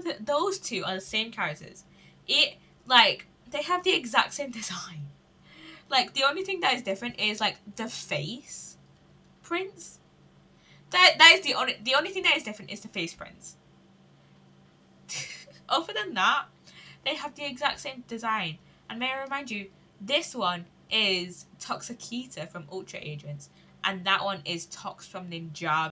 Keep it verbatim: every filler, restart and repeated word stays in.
those two are the same characters. It, like, they have the exact same design. Like, the only thing that is different is, like, the face prints. That, that is the only, the only thing that is different is the face prints. Other than that, they have the exact same design. And may I remind you, this one is Toxikita from Ultra Agents. And that one is Tox from Ninjago.